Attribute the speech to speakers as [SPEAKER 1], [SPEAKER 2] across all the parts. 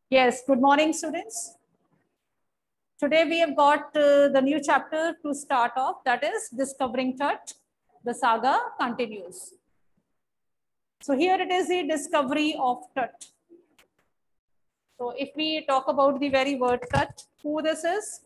[SPEAKER 1] Yes, good morning, students. Today we have got the new chapter to start off, that is Discovering Tut. The saga continues. So here it is the discovery of Tut. So if we talk about the very word Tut, who this is?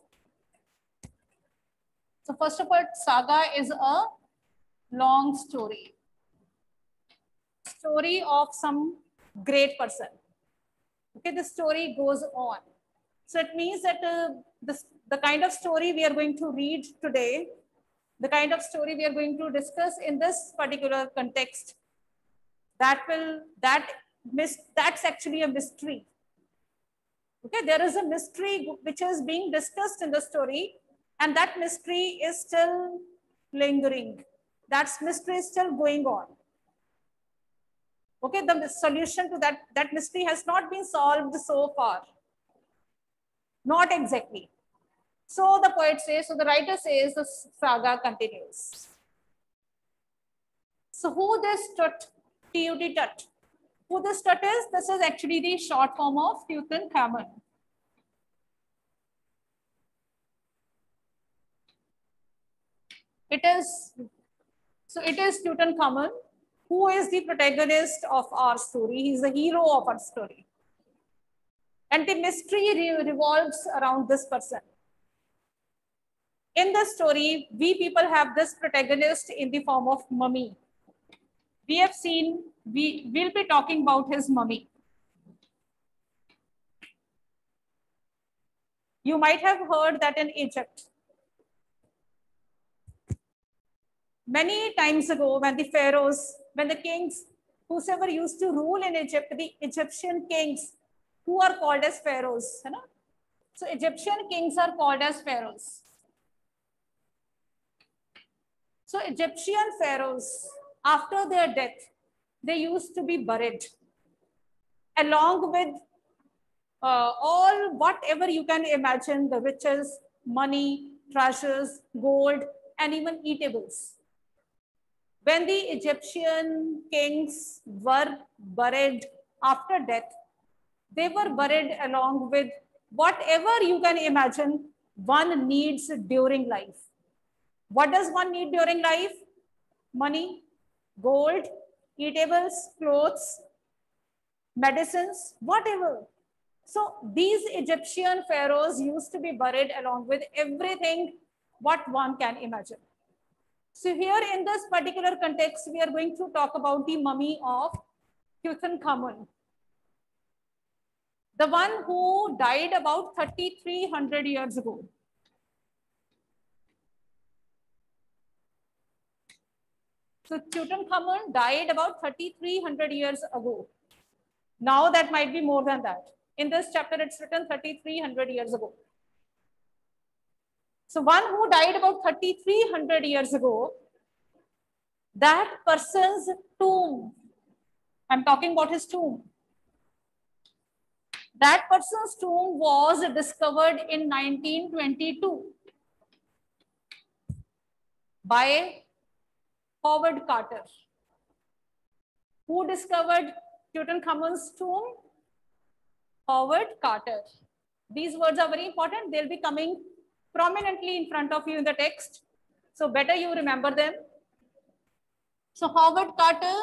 [SPEAKER 1] So first of all, saga is a long story. Story of some great person. Okay, the story goes on. So it means that the kind of story we are going to read today, the kind of story we are going to discuss in this particular context, that's actually a mystery. Okay, there is a mystery which is being discussed in the story, and that mystery is still lingering. That mystery is still going on. Okay, the solution to that mystery has not been solved so far. Not exactly. So the poet says, so the writer says, the saga continues. So who this Tut, T-U-T Tut? Who this Tut is? This is actually the short form of Tutankhamun. It is Tutankhamun, who is the protagonist of our story. He's the hero of our story. And the mystery revolves around this person. In the story, we people have this protagonist in the form of mummy. We have seen, we will be talking about his mummy. You might have heard that in Egypt, many times ago, when the pharaohs, when the kings, whosoever used to rule in Egypt, the Egyptian kings, who are called as pharaohs. You know? So Egyptian kings are called as pharaohs. So Egyptian pharaohs, after their death, they used to be buried along with all whatever you can imagine, the riches, money, treasures, gold, and even eatables. When the Egyptian kings were buried after death, they were buried along with whatever you can imagine one needs during life. What does one need during life? Money, gold, eatables, clothes, medicines, whatever. So these Egyptian pharaohs used to be buried along with everything what one can imagine. So here in this particular context, we are going to talk about the mummy of Tutankhamun. The one who died about 3,300 years ago. So Tutankhamun died about 3,300 years ago. Now that might be more than that. In this chapter, it's written 3,300 years ago. So one who died about 3,300 years ago, that person's tomb, I'm talking about his tomb. That person's tomb was discovered in 1922 by Howard Carter. Who discovered Tutankhamun's tomb? Howard Carter. These words are very important. They'll be coming prominently in front of you in the text. So better you remember them. So Howard Carter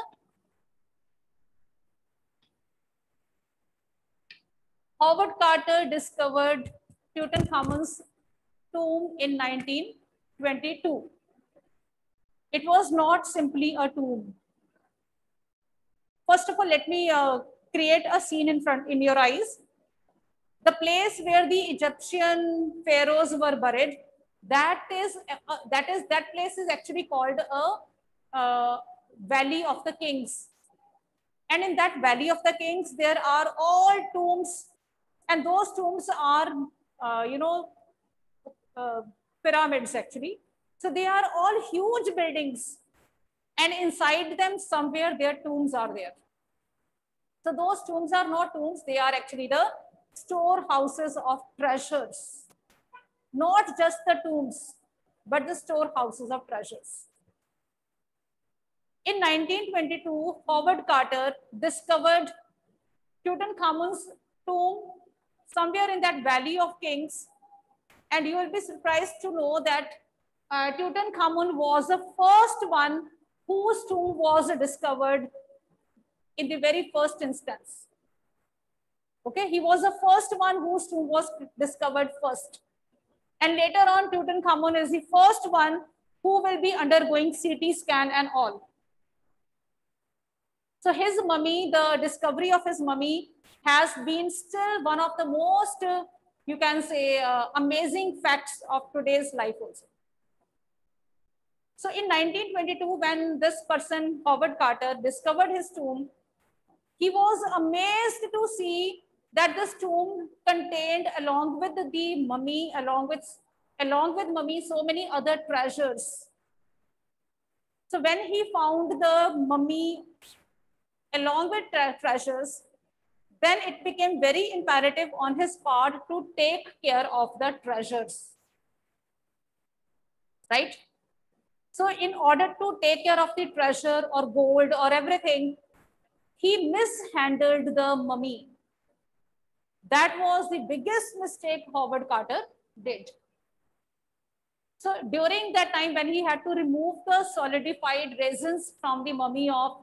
[SPEAKER 1] discovered Tutankhamun's tomb in 1922. It was not simply a tomb. First of all, let me create a scene in your eyes. The place where the Egyptian pharaohs were buried, that place is actually called a Valley of the Kings. And in that Valley of the Kings, there are all tombs, and those tombs are, pyramids actually. So they are all huge buildings, and inside them somewhere their tombs are there. So those tombs are not tombs, they are actually the storehouses of treasures. Not just the tombs, but the storehouses of treasures. In 1922, Howard Carter discovered Tutankhamun's tomb somewhere in that Valley of Kings. And you will be surprised to know that Tutankhamun was the first one whose tomb was discovered in the very first instance. Okay, he was the first one whose tomb was discovered first. And later on, Tutankhamun is the first one who will be undergoing CT scan and all. So his mummy, the discovery of his mummy has been still one of the most, you can say, amazing facts of today's life also. So in 1922, when this person, Howard Carter, discovered his tomb, he was amazed to see that this tomb contained, along with the mummy, along with mummy, so many other treasures. So when he found the mummy along with treasures, then it became very imperative on his part to take care of the treasures, right? So in order to take care of the treasure or gold or everything, he mishandled the mummy. That was the biggest mistake Howard Carter did. So during that time when he had to remove the solidified resins from the mummy of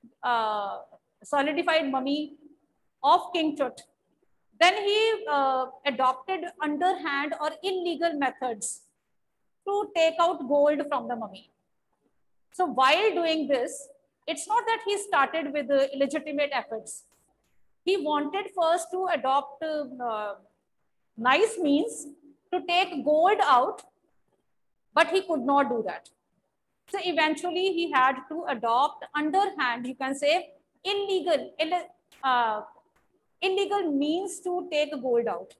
[SPEAKER 1] King Tut, then he adopted underhand or illegal methods to take out gold from the mummy. So while doing this, it's not that he started with illegitimate efforts. He wanted first to adopt nice means to take gold out, but he could not do that. So eventually he had to adopt underhand, you can say, illegal means to take gold out.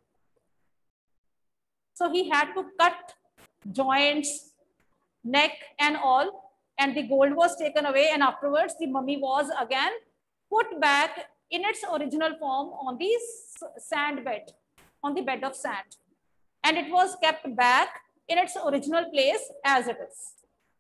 [SPEAKER 1] So he had to cut joints, neck and all, and the gold was taken away, and afterwards the mummy was again put back in its original form on the sand bed, on the bed of sand. And it was kept back in its original place as it is.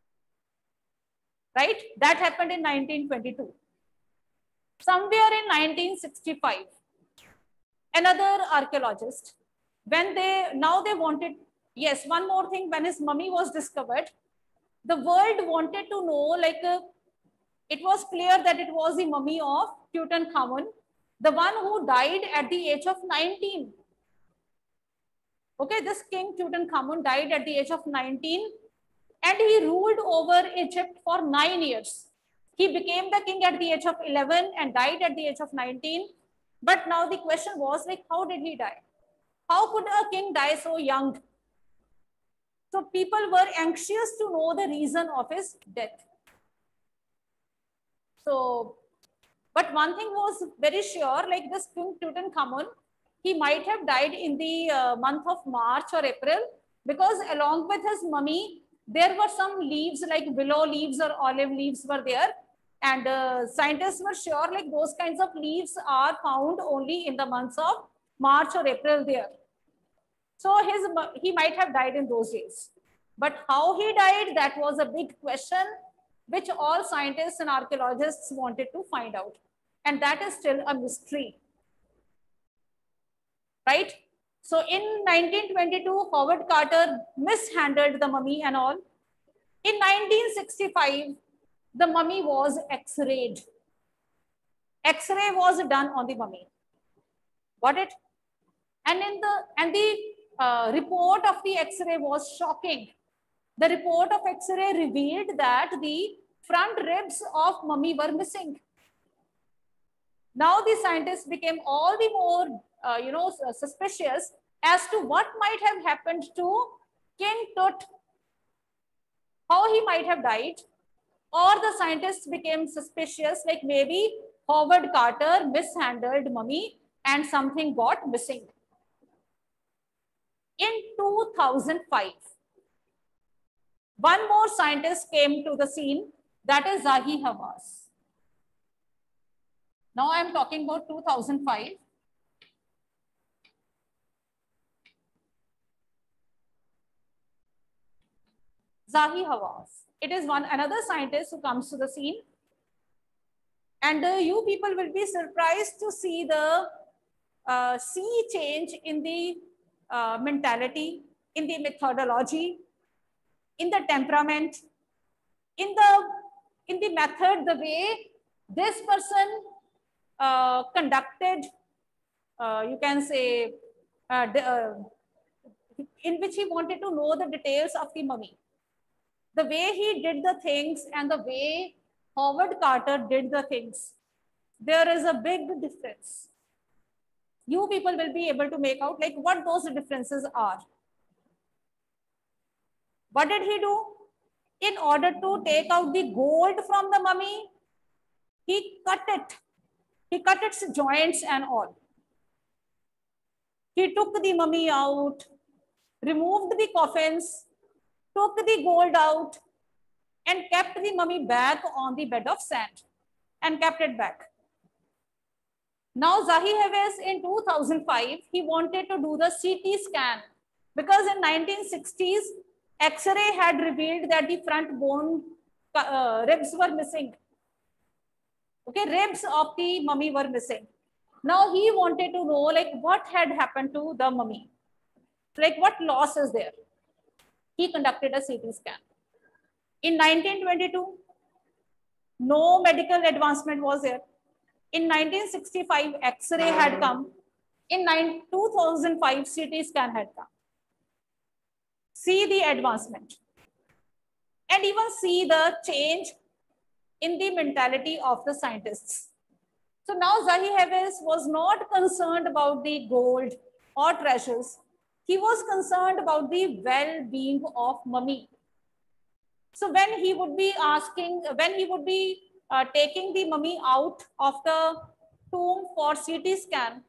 [SPEAKER 1] Right? That happened in 1922. Somewhere in 1965, another archaeologist, when they wanted, yes, one more thing, when his mummy was discovered, the world wanted to know, like, it was clear that it was the mummy of Tutankhamun, the one who died at the age of 19. Okay, this King Tutankhamun died at the age of 19, and he ruled over Egypt for 9 years. He became the king at the age of 11 and died at the age of 19. But now the question was, like, how did he die? How could a king die so young? So people were anxious to know the reason of his death. So, but one thing was very sure, like this King Tutankhamun, he might have died in the month of March or April, because along with his mummy, there were some leaves like willow leaves or olive leaves were there. And scientists were sure, like, those kinds of leaves are found only in the months of March or April there. So he might have died in those days. But how he died, that was a big question, which all scientists and archaeologists wanted to find out. And that is still a mystery. Right? So in 1922, Howard Carter mishandled the mummy and all. In 1965, the mummy was X-rayed. X-ray was done on the mummy. Got it? And the report of the X-ray was shocking. The report of X-ray revealed that the front ribs of mummy were missing. Now the scientists became all the more, suspicious as to what might have happened to King Tut, how he might have died, or the scientists became suspicious, like maybe Howard Carter mishandled mummy and something got missing. In 2005, one more scientist came to the scene, that is Zahi Hawass. Now I am talking about 2005. Zahi Hawass. It is another scientist who comes to the scene. And you people will be surprised to see the see change in the mentality, in the methodology, in the temperament, in the method, the way this person conducted, you can say, in which he wanted to know the details of the mummy. The way he did the things and the way Howard Carter did the things, there is a big difference. You people will be able to make out like what those differences are. What did he do? In order to take out the gold from the mummy, he cut it. He cut its joints and all. He took the mummy out, removed the coffins, took the gold out, and kept the mummy back on the bed of sand and kept it back. Now, Zahi Hawass in 2005, he wanted to do the CT scan because in 1960s, X-ray had revealed that the front bone ribs were missing. Okay, ribs of the mummy were missing. Now he wanted to know like what had happened to the mummy, like what loss is there. He conducted a CT scan. In 1922, no medical advancement was there. In 1965, X-ray had come. In 2005, CT scan had come. See the advancement. And even see the change in the mentality of the scientists. So now Zahi Hawass was not concerned about the gold or treasures. He was concerned about the well-being of mummy. So when he would be taking the mummy out of the tomb for CT scan,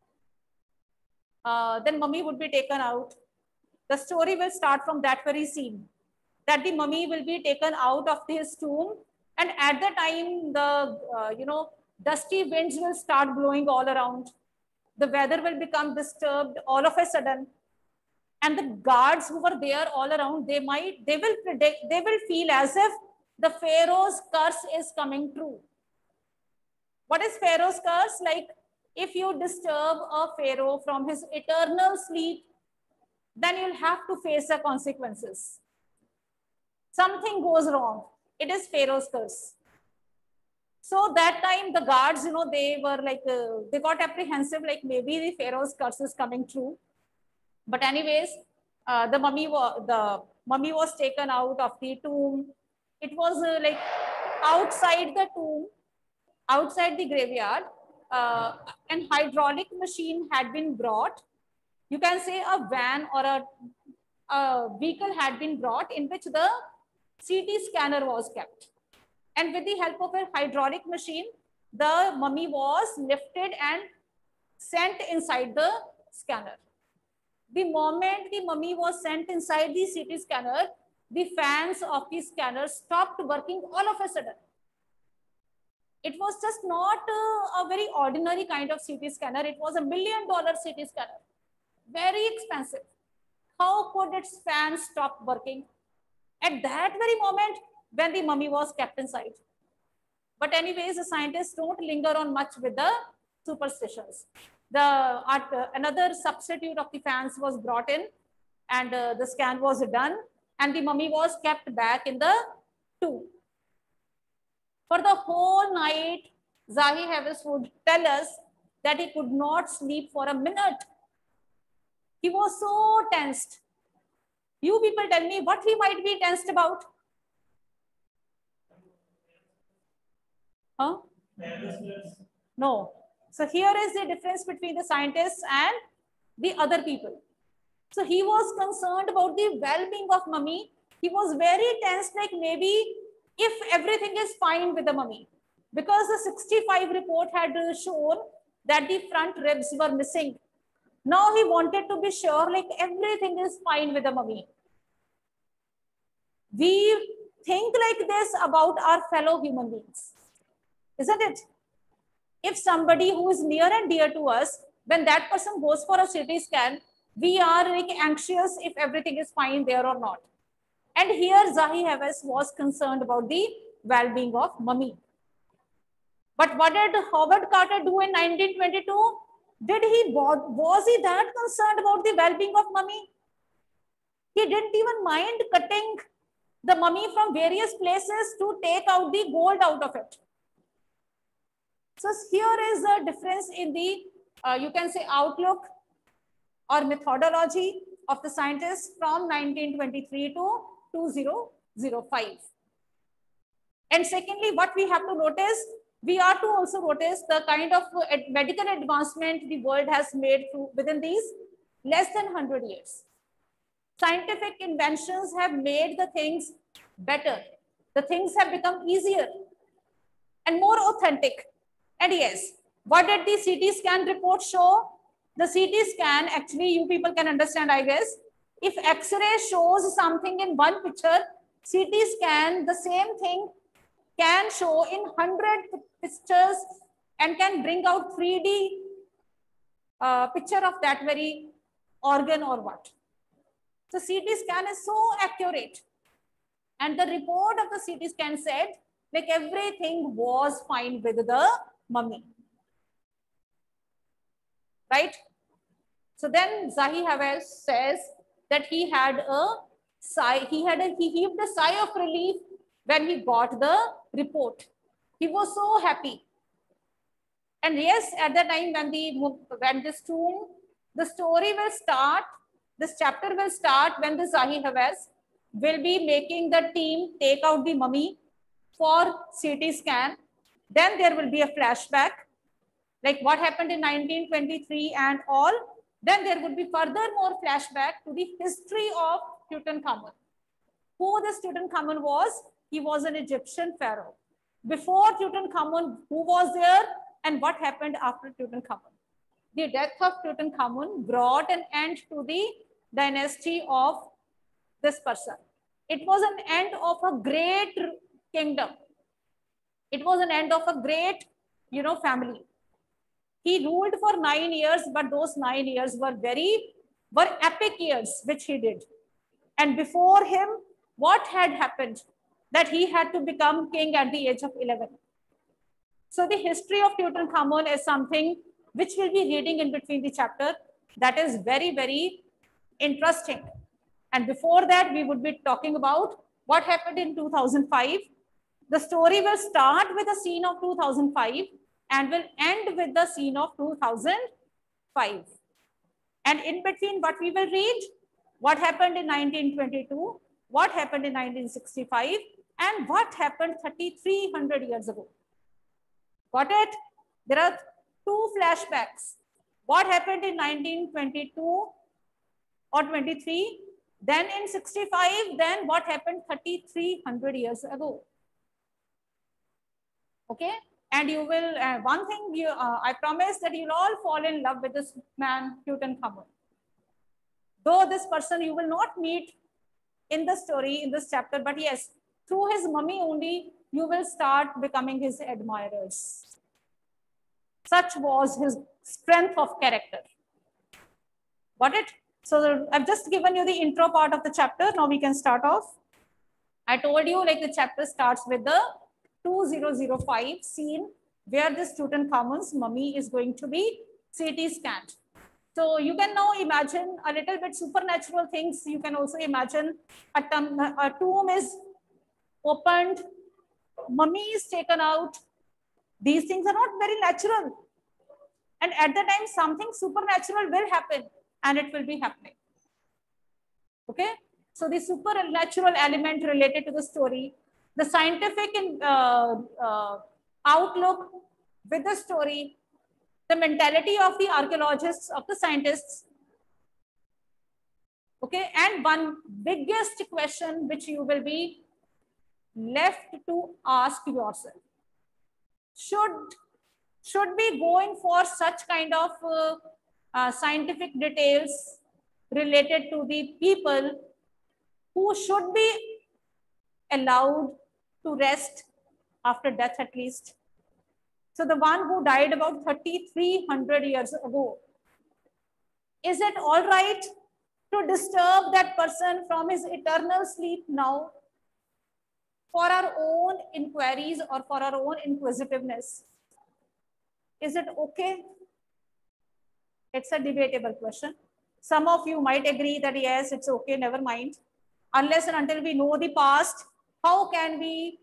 [SPEAKER 1] then mummy would be taken out. The story will start from that very scene, that the mummy will be taken out of his tomb, and at the time the dusty winds will start blowing all around. The weather will become disturbed all of a sudden. And the guards who were there all around, they will feel as if the Pharaoh's curse is coming true. What is Pharaoh's curse? Like if you disturb a Pharaoh from his eternal sleep, then you'll have to face the consequences. Something goes wrong. It is Pharaoh's curse. So that time the guards, they were like, they got apprehensive, like maybe the Pharaoh's curse is coming true. But anyways, the mummy was taken out of the tomb. It was like outside the tomb, outside the graveyard, an hydraulic machine had been brought. You can say a van or a vehicle had been brought in which the CT scanner was kept. And with the help of a hydraulic machine, the mummy was lifted and sent inside the scanner. The moment the mummy was sent inside the CT scanner, the fans of the scanner stopped working all of a sudden. It was just not a very ordinary kind of CT scanner. It was $1 million CT scanner. Very expensive. How could its fans stop working at that very moment when the mummy was kept inside? But anyways, the scientists don't linger on much with the superstitions. Another substitute of the fans was brought in, and the scan was done, and the mummy was kept back in the tomb. For the whole night, Zahi Hawass would tell us that he could not sleep for a minute. He was so tensed. You people tell me what he might be tensed about. Huh? No. So here is the difference between the scientists and the other people. So he was concerned about the well-being of mummy. He was very tense, like maybe if everything is fine with the mummy, because the 65 report had shown that the front ribs were missing. Now he wanted to be sure like everything is fine with the mummy. We think like this about our fellow human beings, isn't it? If somebody who is near and dear to us, when that person goes for a CT scan, we are like anxious if everything is fine there or not. And here Zahi Hawass was concerned about the well-being of mummy. But what did Howard Carter do in 1922? Was he that concerned about the well-being of mummy? He didn't even mind cutting the mummy from various places to take out the gold out of it. So here is a difference in the, you can say, outlook or methodology of the scientists from 1923 to 2005. And secondly, what we have to notice, we are to also notice the kind of medical advancement the world has made within these less than 100 years. Scientific inventions have made the things better. The things have become easier and more authentic. And yes, what did the CT scan report show? The CT scan, actually, you people can understand, I guess. If X-ray shows something in one picture, CT scan, the same thing can show in 100 pictures and can bring out 3D picture of that very organ or what. So CT scan is so accurate. And the report of the CT scan said, like, everything was fine with the mummy. Right? So then Zahi Hawass says that he had a sigh, he heaved a sigh of relief when he got the report. He was so happy. And yes, at the time when this tomb, the story will start, this chapter will start when the Zahi Hawass will be making the team take out the mummy for CT scan. Then there will be a flashback, like what happened in 1923 and all. Then there would be further more flashback to the history of Tutankhamun. Who this Tutankhamun was? He was an Egyptian pharaoh. Before Tutankhamun, who was there and what happened after Tutankhamun? The death of Tutankhamun brought an end to the dynasty of this person. It was an end of a great kingdom. It was an end of a great, family. He ruled for 9 years, but those 9 years were epic years, which he did. And before him, what had happened? That he had to become king at the age of 11. So the history of Tutankhamun is something which we'll be reading in between the chapter. That is very, very interesting. And before that, we would be talking about what happened in 2005. The story will start with a scene of 2005 and will end with the scene of 2005. And in between, what we will read, what happened in 1922, what happened in 1965, and what happened 3,300 years ago. Got it? There are two flashbacks. What happened in 1922 or 23, then in 65, then what happened 3,300 years ago. Okay? And you will, one thing I promise that you'll all fall in love with this man, Tutankhamun. Though this person you will not meet in the story, in this chapter, but yes, through his mummy only, you will start becoming his admirers. Such was his strength of character. Got it? So I've just given you the intro part of the chapter. Now we can start off. I told you, like, the chapter starts with the 2005 scene where this Tutankhamun's mummy is going to be CT scanned. So you can now imagine a little bit supernatural things. You can also imagine a tomb is opened, mummy is taken out. These things are not very natural. And at the time, something supernatural will happen and it will be happening. Okay? So the supernatural element related to the story, the scientific outlook with the story, the mentality of the archaeologists, of the scientists. Okay, and one biggest question which you will be left to ask yourself. Should we go in for such kind of scientific details related to the people who should be allowed to rest after death at least? So the one who died about 3,300 years ago, is it all right to disturb that person from his eternal sleep now for our own inquiries or for our own inquisitiveness? Is it okay? It's a debatable question. Some of you might agree that yes, it's okay, never mind. Unless and until we know the past, how can we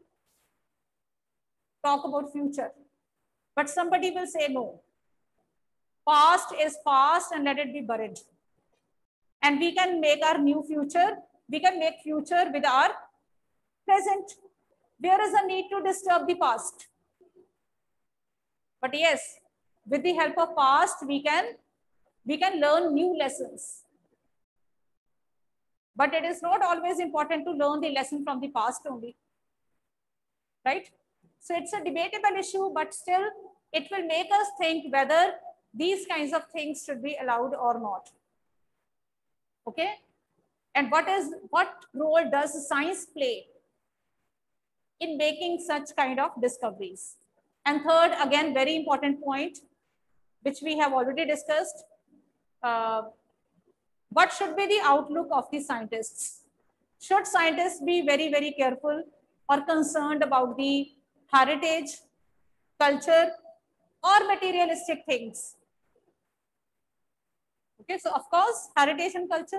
[SPEAKER 1] talk about future? But somebody will say no. Past is past and let it be buried. And we can make our new future. We can make future with our present. There is a need to disturb the past. But yes, with the help of past, we can learn new lessons. But it is not always important to learn the lesson from the past only, right? So it's a debatable issue, but still it will make us think whether these kinds of things should be allowed or not. Okay? And what role does science play in making such kind of discoveries? And third, again, very important point, which we have already discussed. What should be the outlook of the scientists? Should scientists be very, very careful or concerned about the heritage, culture, or materialistic things? Okay, so of course, heritage and culture.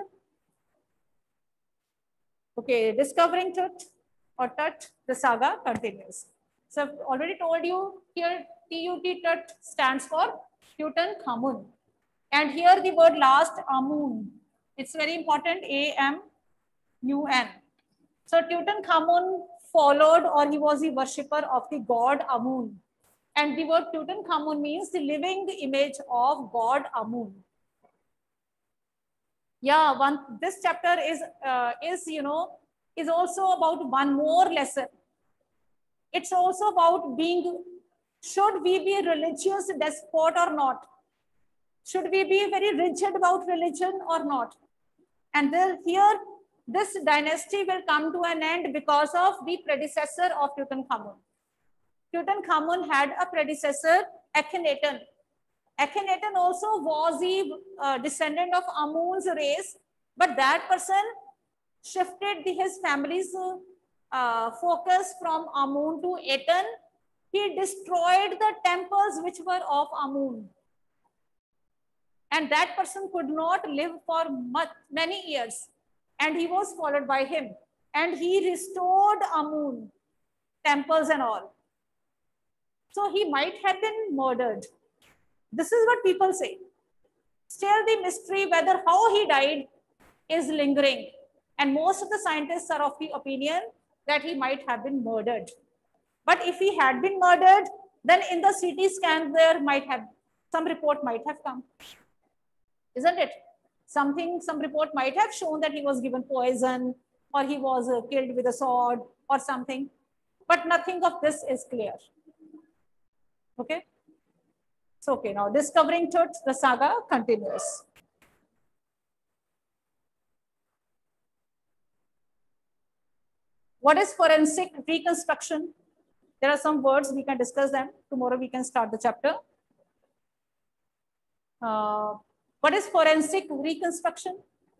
[SPEAKER 1] Okay, discovering Tut or Tut, the saga continues. So I've already told you here TUT Tut stands for Tutankhamun. And here the word last, Amun. It's very important, A-M-U-N. So Tutankhamun followed, or he was the worshipper of the god Amun. And the word Tutankhamun means the living image of god Amun. Yeah, this chapter is also about one more lesson. It's also about should we be religious despot or not? Should we be very rigid about religion or not? And here, this dynasty will come to an end because of the predecessor of Tutankhamun. Tutankhamun had a predecessor, Akhenaten. Akhenaten also was the descendant of Amun's race, but that person shifted his family's focus from Amun to Aten. He destroyed the temples which were of Amun. And that person could not live for many years. And he was followed by him. And he restored Amun, temples and all. So he might have been murdered. This is what people say. Still the mystery whether how he died is lingering. And most of the scientists are of the opinion that he might have been murdered. But if he had been murdered, then in the CT scan there some report might have come. Isn't it? Some report might have shown that he was given poison or he was killed with a sword or something. But nothing of this is clear. Okay. So, okay, now discovering Tut, the saga continues. What is forensic reconstruction? There are some words, we can discuss them. Tomorrow we can start the chapter. What is forensic reconstruction?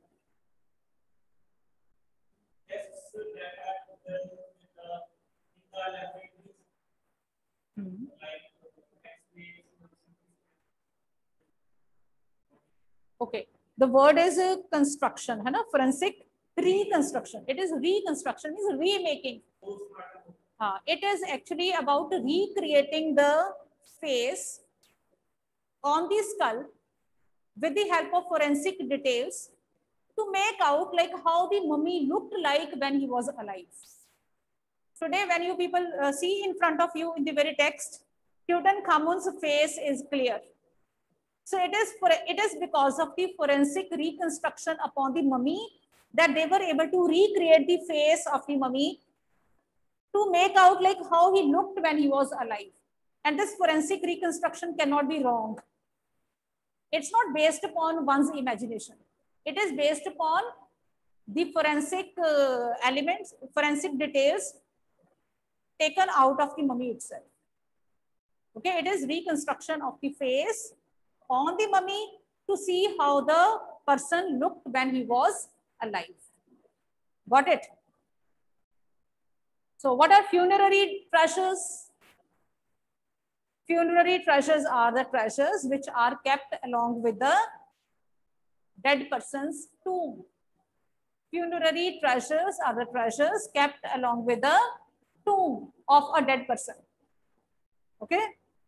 [SPEAKER 1] Okay, the word is construction, है ना? Forensic reconstruction. It is reconstruction, is remaking. It is actually about recreating the face on the skull with the help of forensic details to make out like how the mummy looked like when he was alive. Today, when you people see in front of you in the very text, Tutankhamun's face is clear. So it is because of the forensic reconstruction upon the mummy that they were able to recreate the face of the mummy to make out like how he looked when he was alive. And this forensic reconstruction cannot be wrong. It's not based upon one's imagination. It is based upon the forensic elements, forensic details taken out of the mummy itself. Okay, it is reconstruction of the face on the mummy to see how the person looked when he was alive. Got it? So what are funerary treasures? Funerary treasures are the treasures which are kept along with the dead person's tomb. Funerary treasures are the treasures kept along with the tomb of a dead person. Okay.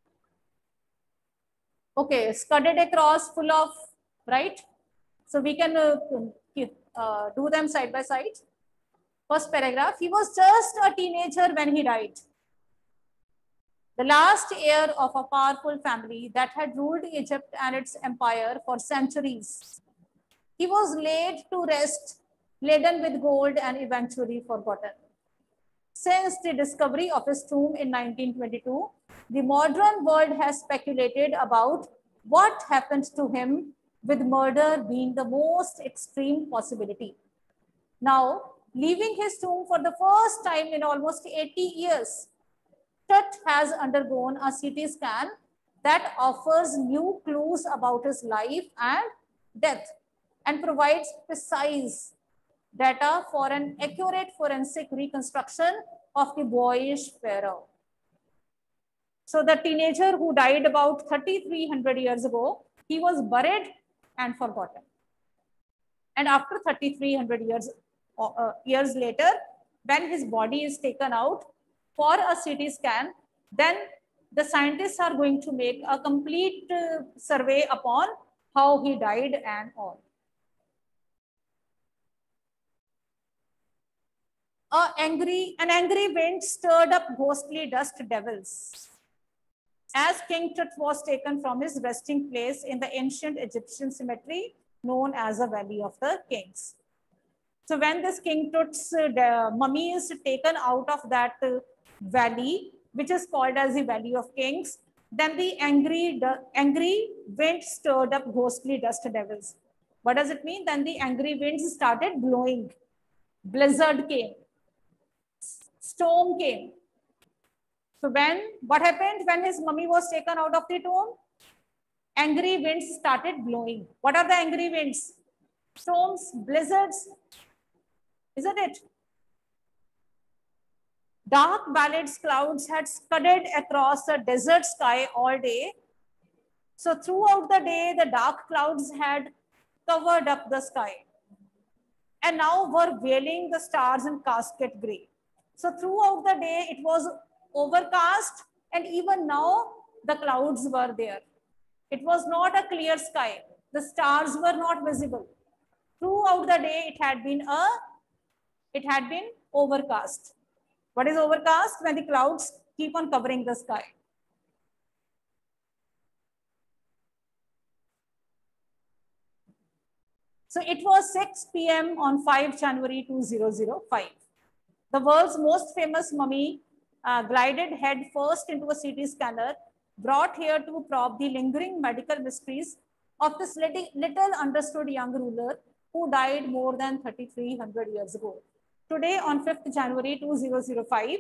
[SPEAKER 1] Okay, studded across, full of, right? So we can do them side by side. First paragraph, he was just a teenager when he died. The last heir of a powerful family that had ruled Egypt and its empire for centuries. He was laid to rest, laden with gold and eventually forgotten. Since the discovery of his tomb in 1922, the modern world has speculated about what happened to him, with murder being the most extreme possibility. Now, leaving his tomb for the first time in almost 80 years, Tut has undergone a CT scan that offers new clues about his life and death and provides precise data for an accurate forensic reconstruction of the boyish pharaoh. So the teenager who died about 3,300 years ago, he was buried and forgotten. And after 3,300 years later, when his body is taken out for a CT scan, then the scientists are going to make a complete survey upon how he died and all. An angry wind stirred up ghostly dust devils as King Tut was taken from his resting place in the ancient Egyptian cemetery known as the Valley of the Kings. So when this King Tut's mummy is taken out of that valley, which is called as the Valley of Kings, then the angry wind stirred up ghostly dust devils. What does it mean? Then the angry winds started blowing. Blizzard came. Storm came. So what happened when his mummy was taken out of the tomb? Angry winds started blowing. What are the angry winds? Storms, blizzards, isn't it? Dark Ballads clouds had scudded across the desert sky all day. So throughout the day, the dark clouds had covered up the sky and now were veiling the stars in casket gray. So throughout the day, it was overcast, and even now the clouds were there. It was not a clear sky. The stars were not visible. Throughout the day, it had been overcast. What is overcast? When the clouds keep on covering the sky. So it was 6 p.m. on 5 January 2005. The world's most famous mummy glided head first into a CT scanner, brought here to probe the lingering medical mysteries of this little understood young ruler who died more than 3,300 years ago. Today, on 5th January 2005,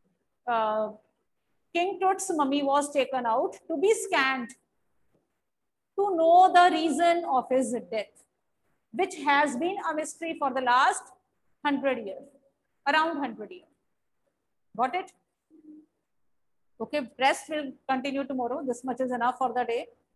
[SPEAKER 1] King Tut's mummy was taken out to be scanned to know the reason of his death, which has been a mystery for the last 100 years, around 100 years. Got it? Okay, rest will continue tomorrow. This much is enough for the day.